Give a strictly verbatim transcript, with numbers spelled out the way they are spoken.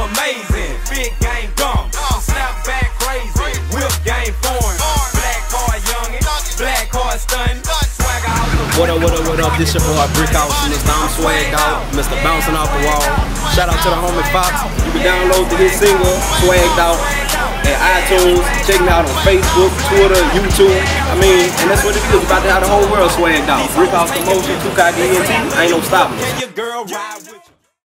amazing. Big game dumb, snap back crazy. Whip game foreign, black card youngin', black card stunning. Swagger out the What up, what up, what up? This your boy Brick House, Mister I'm Swagged Out, Mister Bouncing Off the Wall. Shout out to the homie Fox. You can download the hit single, Swagged Out, at iTunes. Check me out on Facebook, Twitter, YouTube. I mean, and that's what it is. About to have the whole world swagged out. Brick House Promotion, two K D N T. Ain't no stopping. your girl ride.